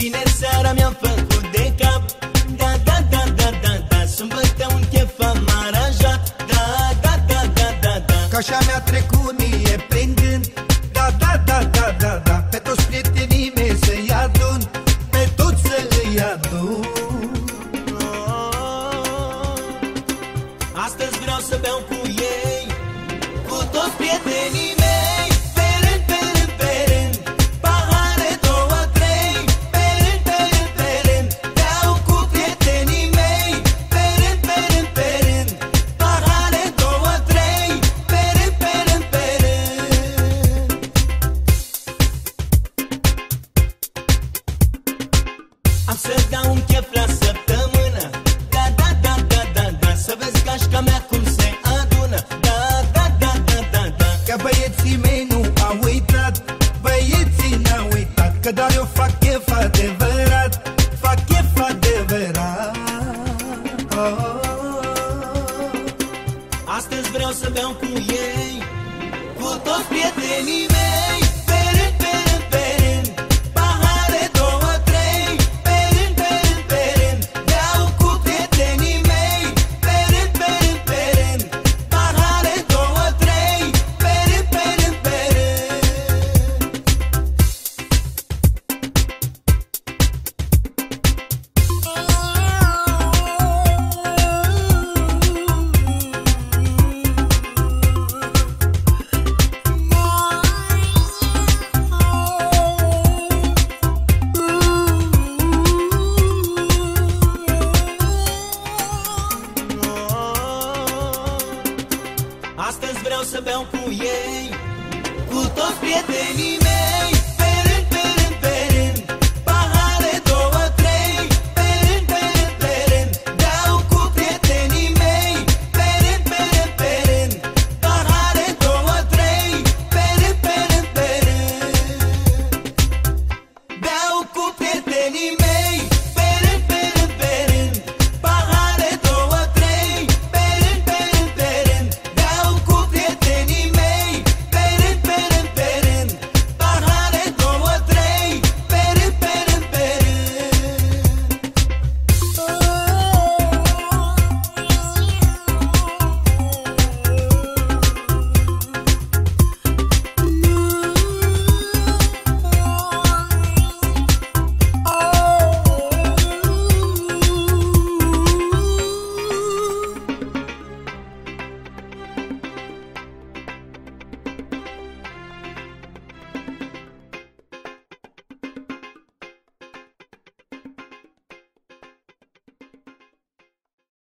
Vineri seara mi-am făcut de cap. Da, da, da, da, da, da. Sâmbătă un chef am aranjat. Da, da, da, da, da, da. Că așa mi-a trecut mie prin gând. Da, da, da, da, da, da. Pe toți prietenii mei să-i adun, pe toți să-i adun. Astăzi vreau să beau cu ei, cu toți prietenii mei. Pe rând, pe rând, pe rând, pahare două, trei. Pe rând, pe rând, pe rând, beau cu prietenii mei. Pe rând, pe rând, pe rând, pahare două, trei. Pe rând, pe rând, pe rând. Am să dau un chef la săptămână. Da, da, da, da, da, da. Să vezi gașca mea cum se adună. Da, da, da, da, da, da. Că băieții mei nu au uitat, băieții n-au uitat, că doar eu fac chef adevărat, fac chef adevărat. Astăzi vreau să beau cu ei, cu toți prietenii mei. Pe rând, pe rând, pe rând, pahare două, trei. Pe rând, pe rând, pe rând, beau cu prietenii mei. Pe rând, pe rând, pe rând, pahare două, trei. Pe rând, pe rând, pe rând. Astăzi vreau să beau cu ei, cu toți prietenii mei.